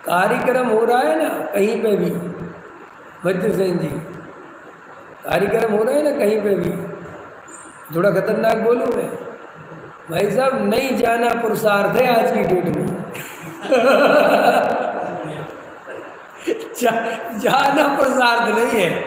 कार्यक्रम हो रहा है ना कहीं पे भी, मध्य सेन जी, कार्यक्रम हो रहा है ना कहीं पे भी, थोड़ा खतरनाक बोलूँ मैं भाई साहब, नहीं जाना पुरुषार्थ है आज की डेट में। जाना पुरुषार्थ नहीं है।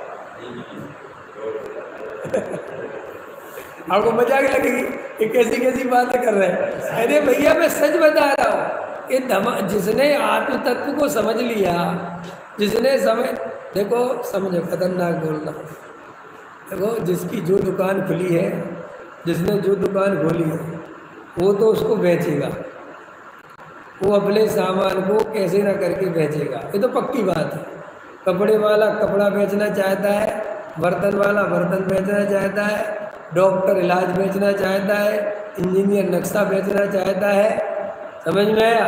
आपको मजाक लगेगी कि कैसी कैसी बातें कर रहे हैं। अरे भैया मैं सच बता रहा हूँ, ये जिसने आत्म तत्व को समझ लिया, जिसने समझ, देखो समझो खतरनाक बोल रहा हूँ, देखो जिसकी जो दुकान खुली है, जिसने जो दुकान खोली है, वो तो उसको बेचेगा, वो अपने सामान को कैसे ना करके बेचेगा, ये तो पक्की बात है। कपड़े वाला कपड़ा बेचना चाहता है, बर्तन वाला बर्तन बेचना चाहता है, डॉक्टर इलाज बेचना चाहता है, इंजीनियर नक्शा बेचना चाहता है, समझ में आया?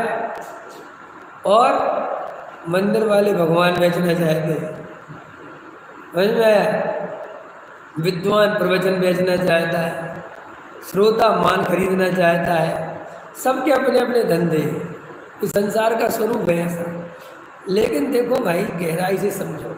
और मंदिर वाले भगवान बेचना चाहते हैं, समझ में आया? विद्वान प्रवचन बेचना चाहता है, श्रोता मान खरीदना चाहता है, सबके अपने अपने धंधे, इस संसार का स्वरूप है ऐसा। लेकिन देखो भाई गहराई से समझो,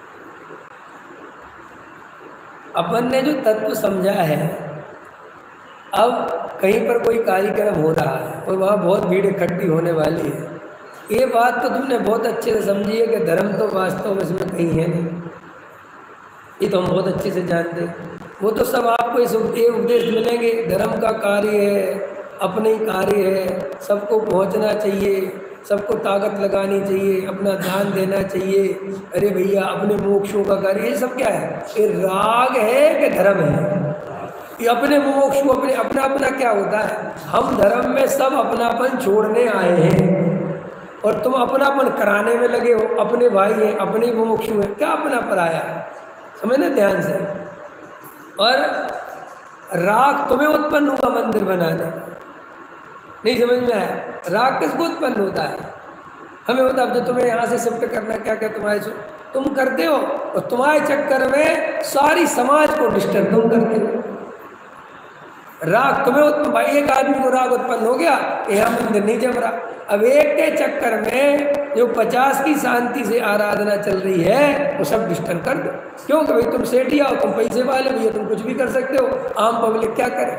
अपन ने जो तत्व समझा है, अब कहीं पर कोई कार्यक्रम हो रहा है और वहाँ बहुत भीड़ इकट्ठी होने वाली है, ये बात तो तुमने बहुत अच्छे से समझी है कि धर्म तो वास्तव में इसमें कहीं है नहीं, ये तो हम बहुत अच्छे से जानते हैं। वो तो सब आपको इस उपदेश मिलेंगे, धर्म का कार्य है, अपने ही कार्य है, सबको पहुंचना चाहिए, सबको ताकत लगानी चाहिए, अपना ध्यान देना चाहिए, अरे भैया अपने मोक्षों का कार्य, ये सब क्या है? ये राग है कि धर्म है? ये अपने मोक्ष को अपने अपना अपना क्या होता है? हम धर्म में सब अपनापन छोड़ने आए हैं और तुम अपनापन कराने में लगे हो, अपने भाई हैं, अपने मोक्ष हैं, क्या अपना पराया है? समझना ध्यान से। और राग तुम्हें उत्पन्न हुआ मंदिर बनाने, नहीं समझ में आया? राग किसको उत्पन्न होता है? हमें होता है, जब तुम्हें यहाँ से शिफ्ट करना, क्या क्या तुम्हारे तुम करते हो, और तुम्हारे चक्कर में सारी समाज को डिस्टर्ब तुम करते हो। राग तुम्हें उत्पन्न, भाई एक आदमी को राग उत्पन्न हो गया, यहाँ मंदिर नहीं जम रहा, अब एक के चक्कर में जो 50 की शांति से आराधना चल रही है वो सब डिस्टर्ब कर दो। क्यों कि भाई तुम सेठिया हो, तुम पैसे वाले भैया, तुम कुछ भी कर सकते हो, आम पब्लिक क्या करे?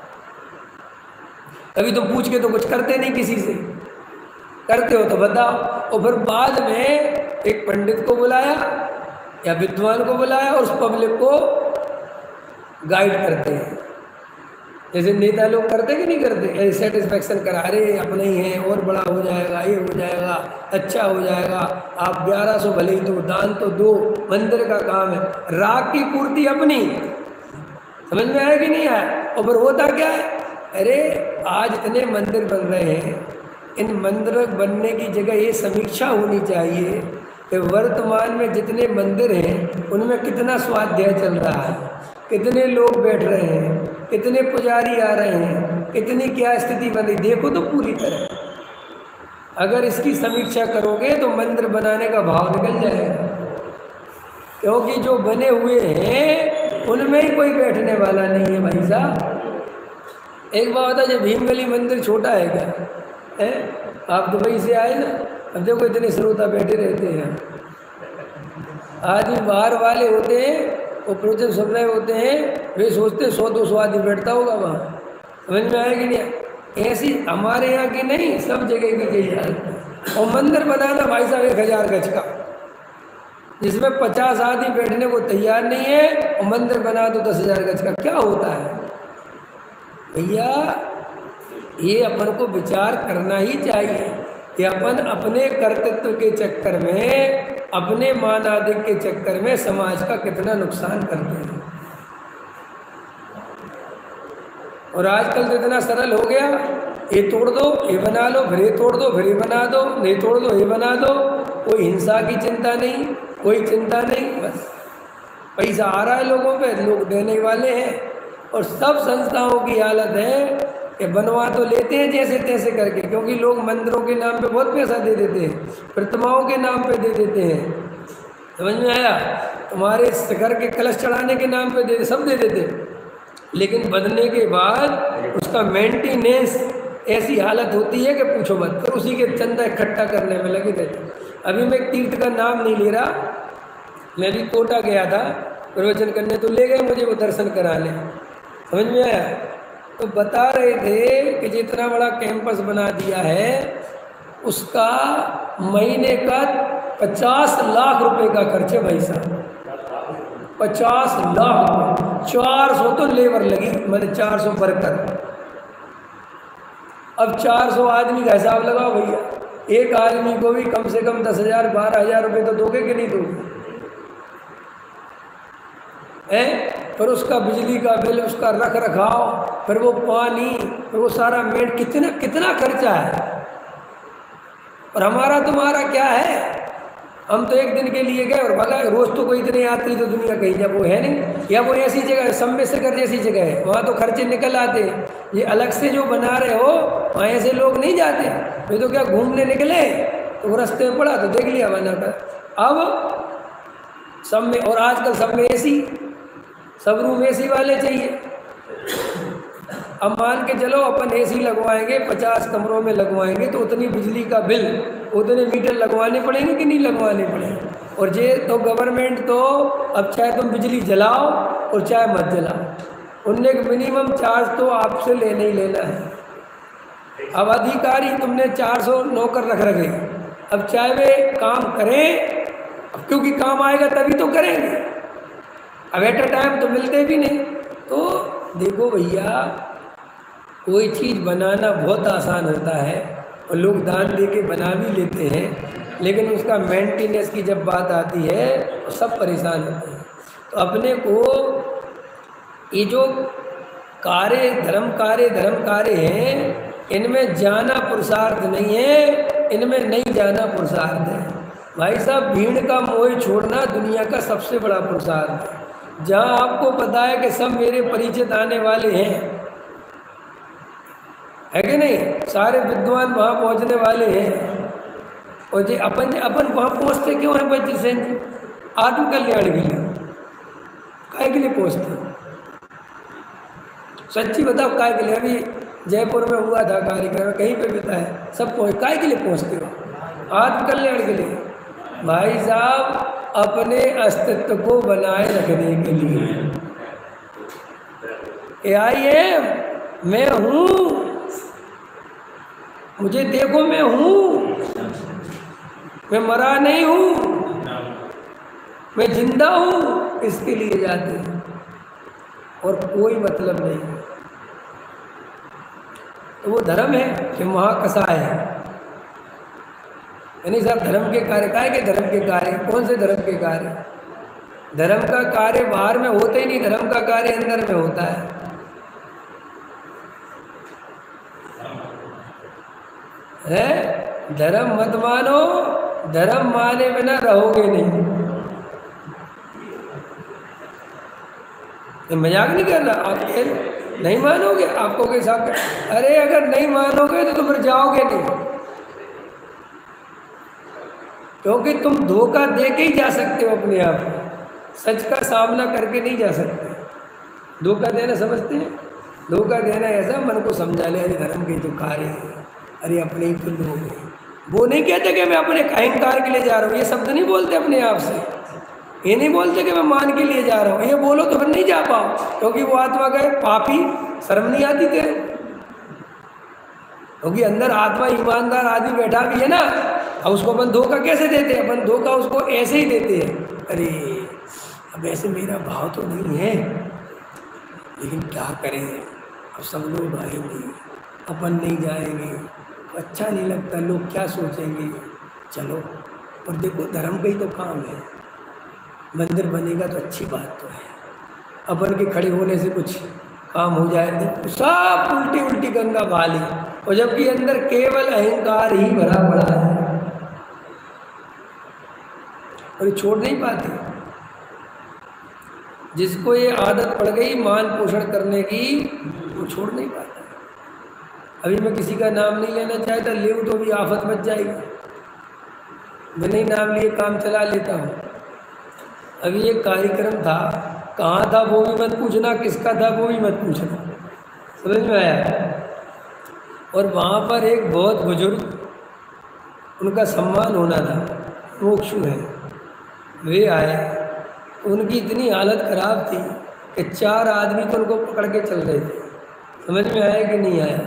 अभी तुम पूछ के तो कुछ करते नहीं, किसी से करते हो तो बताओ। और फिर बाद में एक पंडित को बुलाया या विद्वान को बुलाया और उस पब्लिक को गाइड करते हैं, जैसे नेता लोग करते कि नहीं करते, सेटिस्फेक्शन करा रहे अपने ही हैं, और बड़ा हो जाएगा, ये हो जाएगा, अच्छा हो जाएगा, आप 1100 भले ही दो, दान तो दो, मंदिर का काम है, राग की पूर्ति अपनी। समझ में आया कि नहीं आया? और फिर होता क्या है, अरे आज इतने मंदिर बन रहे हैं, इन मंदिर बनने की जगह ये समीक्षा होनी चाहिए कि वर्तमान में जितने मंदिर हैं उनमें कितना स्वाध्याय चल रहा है, कितने लोग बैठ रहे हैं, कितने पुजारी आ रहे हैं, कितनी क्या स्थिति बनी, देखो तो पूरी तरह। अगर इसकी समीक्षा करोगे तो मंदिर बनाने का भाव निकल जाएगा, क्योंकि जो बने हुए हैं उनमें ही कोई बैठने वाला नहीं है भाई साहब। एक बात है, जब भीमगली मंदिर छोटा है क्या है? आप दुबई से आए ना, अब देखो इतने श्रोता बैठे रहते हैं, आदमी बाहर वाले होते हैं और प्रोजेक्ट सुन रहे होते हैं, वे सोचते 100-200 आदमी बैठता होगा वहाँ। समझ में आया कि नहीं? ऐसी हमारे यहाँ की नहीं, सब जगह की गई हालत। और मंदिर बनाना भाई साहब 1000 गज का, जिसमें 50 आदमी बैठने को तैयार नहीं है, और मंदिर बना दो 10,000 गज का, क्या होता है भैया? ये अपन को विचार करना ही चाहिए कि अपन अपने कर्तृत्व के चक्कर में, अपने मान आदि के चक्कर में समाज का कितना नुकसान करते हैं। और आजकल तो इतना सरल हो गया, ये तोड़ दो ये बना लो, फिर ये तोड़ दो फिर ये बना दो, नहीं तोड़ दो ये बना दो, कोई हिंसा की चिंता नहीं, कोई चिंता नहीं, बस पैसा आ रहा है लोगों पे, लोग देने वाले हैं। और सब संस्थाओं की हालत है कि बनवा तो लेते हैं जैसे तैसे करके, क्योंकि लोग मंदिरों के नाम पे बहुत पैसा दे देते हैं, प्रतिमाओं के नाम पे दे देते हैं। समझ में आया? तुम्हारे शिखर के कलश चढ़ाने के नाम पे सब दे देते, लेकिन बनने के बाद उसका मेंटेनेंस ऐसी हालत होती है कि पूछो मत, फिर उसी के चंदा इकट्ठा करने में लगे रहते। अभी मैं तीर्थ का नाम नहीं ले रहा, मैं भी कोटा गया था प्रवचन करने, तो ले गए मुझे वो दर्शन कराने, समझ में आया। तो बता रहे थे कि जितना बड़ा कैंपस बना दिया है उसका महीने का 50 लाख रुपए का खर्च है भाई साहब, 50 लाख। 400 तो लेबर लगी, मैंने 400 वर्कर। अब 400 आदमी का हिसाब लगाओ भैया, एक आदमी को भी कम से कम 10,000 12,000 रुपये तो दोगे कि नहीं दोगे? है, फिर उसका बिजली का बिल, उसका रख रखाव, फिर वो पानी, फिर वो सारा मेड, कितना कितना खर्चा है। और हमारा तुम्हारा क्या है, हम तो एक दिन के लिए गए और भगा, रोज तो कोई इतने यात्री तो दुनिया कहीं जब वो है नहीं, या वो ऐसी जगह सम्मेसकर जैसी जगह है, वहाँ तो खर्चे निकल आते हैं। ये अलग से जो बना रहे हो वहाँ ऐसे लोग नहीं जाते, वे तो क्या घूमने निकले तो वो रास्ते में पड़ा तो देख लिया बनाकर। अब सब में, और आजकल सब में एसी, सब रूम एसी वाले चाहिए। अब मान के चलो अपन एसी लगवाएंगे, 50 कमरों में लगवाएंगे तो उतनी बिजली का बिल, उतने मीटर लगवाने पड़ेंगे कि नहीं लगवाने पड़ेंगे? और ये तो गवर्नमेंट तो अब चाहे तुम बिजली जलाओ और चाहे मत जलाओ, उनने मिनिमम चार्ज तो आपसे लेना ही लेना है। अब अधिकारी तुमने 400 नौकर रख रखे, अब चाहे वे काम करें, अब क्योंकि काम आएगा तभी तो करेंगे, अब एट अ टाइम तो मिलते भी नहीं। तो देखो भैया, कोई चीज़ बनाना बहुत आसान होता है और लोग दान दे के बना भी लेते हैं, लेकिन उसका मेंटेनेंस की जब बात आती है तो सब परेशान होते हैं। तो अपने को ये जो धर्म कार्य हैं, इनमें जाना पुरुषार्थ नहीं है, इनमें नहीं जाना पुरुषार्थ है। भाई साहब, भीड़ का मोह छोड़ना दुनिया का सबसे बड़ा पुरुषार्थ है। जहाँ आपको पता है कि सब मेरे परिचित आने वाले हैं, है कि नहीं, सारे विद्वान वहाँ पहुँचने वाले हैं, और जी अपन वहाँ पहुँचते क्यों हैं बच्चे से? आत्मकल्याण के लिए, काय के लिए पहुँचते हैं? सच्ची बताओ, काय के लिए? अभी जयपुर में हुआ था कार्यक्रम, कहीं पे भी था, सब काय के लिए पहुँचते हो? आत्मकल्याण के लिए। भाई साहब, अपने अस्तित्व को बनाए रखने के लिए। आई एम, मैं हूँ, मुझे देखो मैं हूँ, मैं मरा नहीं हूँ, मैं जिंदा हूँ, इसके लिए जाते हैं और कोई मतलब नहीं है। तो वो धर्म है कि महाकसाय है। नहीं साहब, धर्म के कार्य काय के? धर्म के कार्य कौन से धर्म के कार्य? धर्म का कार्य बाहर में होता ही नहीं, धर्म का कार्य अंदर में होता है। धर्म मत मानो, धर्म माने बिना रहोगे नहीं। तो मजाक नहीं कर रहा, आप नहीं मानोगे, आपको के साथ, अरे अगर नहीं मानोगे तो फिर जाओगे नहीं, क्योंकि तुम धोखा दे के ही जा सकते हो अपने आप को, सच का सामना करके नहीं जा सकते। धोखा देना समझते हैं? धोखा देना ऐसा, मन को समझा ले, अरे धर्म के तो कार्य है, अरे अपने ही तो लोग हैं। वो नहीं कहते कि मैं अपने अहंकार के लिए जा रहा हूँ, ये शब्द नहीं बोलते अपने आप से, ये नहीं बोलते कि मैं मान के लिए जा रहा हूँ। ये बोलो तो फिर नहीं जा पाओ, क्योंकि वो आत्मा का पापी, शर्म नहीं आती तेरे? क्योंकि अंदर आत्मा ईमानदार आदमी बैठा भी है ना, अब उसको अपन धोखा कैसे देते हैं? अपन धोखा उसको ऐसे ही देते हैं, अरे अब ऐसे मेरा भाव तो नहीं है, लेकिन क्या करें, अब सब लोग आएंगे, अपन नहीं जाएंगे, अच्छा नहीं लगता, लोग क्या सोचेंगे, चलो। और देखो, धर्म का ही तो काम है, मंदिर बनेगा तो अच्छी बात तो है, अपन के खड़े होने से कुछ काम हो जाए तो सब उल्टी उल्टी गंगा बहा ली, और जबकि अंदर केवल अहंकार ही भरा पड़ा है और छोड़ नहीं पाते। जिसको ये आदत पड़ गई मान पोषण करने की, वो छोड़ नहीं पाता। अभी मैं किसी का नाम नहीं लेना चाहता, ले तो भी आफत मच जाएगी, मैं नहीं नाम लिए काम चला लेता हूँ। अभी एक कार्यक्रम था, कहाँ था वो भी मत पूछना, किसका था वो भी मत पूछना, समझ में आया? और वहाँ पर एक बहुत बुजुर्ग, उनका सम्मान होना था, मोक्षु है, वे आए। उनकी इतनी हालत खराब थी कि 4 आदमी तो उनको पकड़ के चल रहे थे। समझ में आया कि नहीं आया?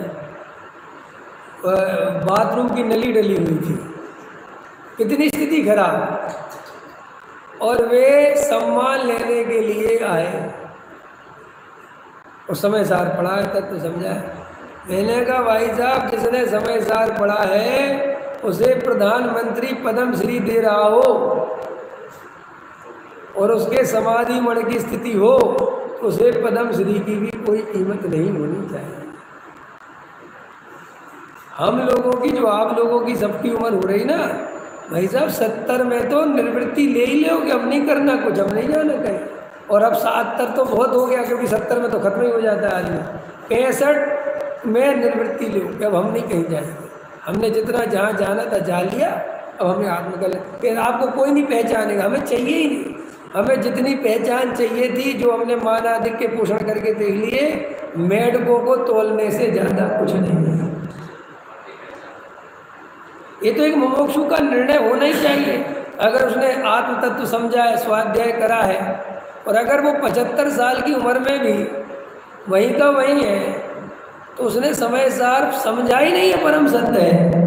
बाथरूम की नली डली हुई थी, इतनी स्थिति खराब, और वे सम्मान लेने के लिए आए। उस समय सार पढ़ा है तब तो समझा है। मैंने कहा भाई साहब, जिसने समय सार पढ़ा है उसे प्रधानमंत्री पद्म श्री दे रहा हो और उसके समाधि मण की स्थिति हो, उसे पद्म श्री की भी कोई कीमत नहीं होनी चाहिए। हम लोगों की, जो आप लोगों की सबकी उम्र हो रही ना भाई साहब, 70 में तो निवृत्ति ले ही लोगे, अब नहीं करना कुछ, अब नहीं जाना कहीं। और अब 70 तो बहुत हो गया, क्योंकि 70 में तो खत्म ही हो जाता है आदमी। 65 में निवृत्ति लो, अब हम नहीं कहीं जाएंगे, हमने जितना जहाँ जाना था जा लिया, अब हमें आत्मकल, फिर आपको कोई नहीं पहचानेगा, हमें चाहिए ही नहीं। हमें जितनी पहचान चाहिए थी, जो हमने मान आदि के पोषण करके देख लिए, मेढकों को तोलने से ज़्यादा कुछ नहीं है। ये तो एक मुमुक्षु का निर्णय होना ही चाहिए। अगर उसने आत्म तत्व समझा है, स्वाध्याय करा है, और अगर वो 75 साल की उम्र में भी वहीं का वहीं है, तो उसने समय सार समझा ही नहीं है, परम सत्य है।